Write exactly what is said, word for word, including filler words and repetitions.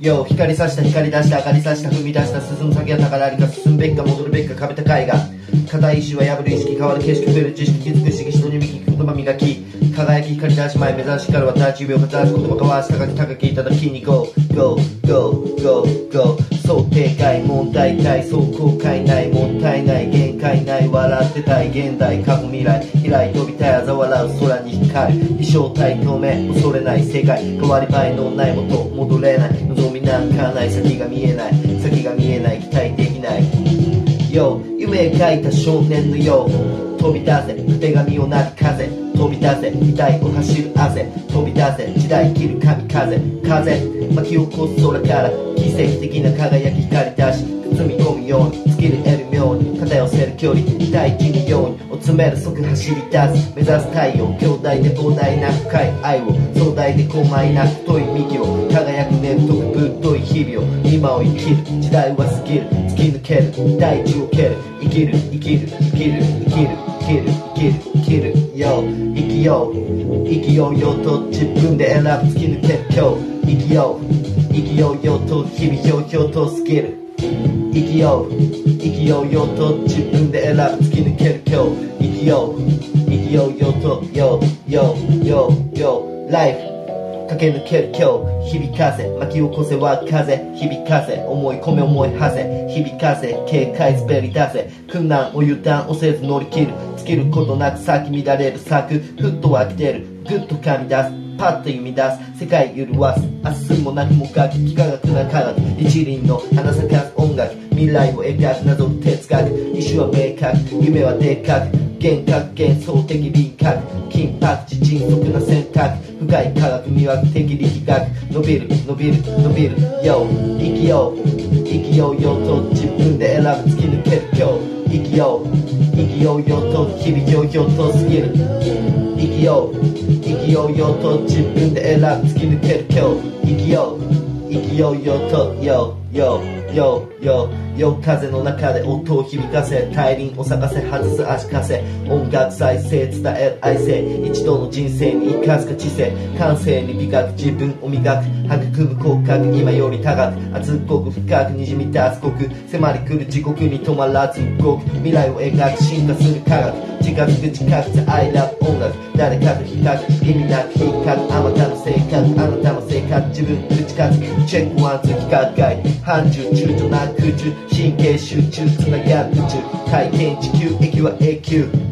よ光さした光出した明かりさした踏み出した進む先は高らりか進むべきか戻るべきか壁高いが硬い石は破る意識変わる景色増える知識気づく意識人に導く言葉磨き輝き光出し前目指し光るは立ち指を形言葉交わし高き高きいただきに Go Go Go Go Go 想定外問題外走行界内もったいない限界ない笑ってたい現代過去未来開い飛びたい嘲笑う空に光る飛翔体透明恐れない世界変わり映えのないもと戻れない望みなんかない先が見えない先が見えない期待できないよ夢描いた少年のよう飛び出せ手紙をなび風飛び出せ額を走る汗飛び出せ時代切る神風風巻き起こす空から奇跡的な輝き光出し包み込むようにスキル得る妙に肩寄せる距離大地にように追詰める即走り出す目指す太陽兄弟で膨大な深い愛を壮大で高邁な太い幹を輝く根太くぶっとい日々を今を生きる時代は過ぎる突き抜ける大地を蹴る生きる生きる生きる生きる生きる生きる生きるよ生きよう生きようよと自分で選ぶ突き抜ける今日生きよう生きようよと日々ひょうひょうと過ぎる生きよう生きようよと自分で選ぶ突き抜ける今日生きよう生きようよとよよよよライフ駆け抜ける今日響かせ巻き起こせは風響かせ思い込め思い馳せ響かせ警戒滑り出せ困難を油断をせず乗り切る尽きることなく咲き乱れる咲くふっと湧き出るぐっと噛み出すパッと生み出す世界潤わす明日もなくもがき幾何学な科学一輪の花咲かす音楽未来を描く謎の哲学意志は明確夢はでかく幻覚幻想的輪郭緊迫地迅速な選択深い科学魅惑的力学伸びる伸びる伸びるよ生きよう生きようよと自分で選ぶ突き抜ける今日生きよう生きようよと日々ひょうひょうと過ぎる生きよう生きようよと自分で選ぶ突き抜ける今日生きよう生きようよとよよよよよ風の中で音を響かせ大輪を咲かせ外す足かせ音楽再生伝える愛性一度の人生に生かすか知性感性に美学自分を磨く育む骨格今より高く厚っこく深くにじみ出す濃く迫り来る地獄に止まらず動く未来を描く進化する科学近づく近くて I love 音楽誰かと比較意味なく比較あまたの性格あなたの性格自分打ち勝つチェックワンツー規格外範疇躊躇なく空中神経集中つながる宇宙体験地球駅は永久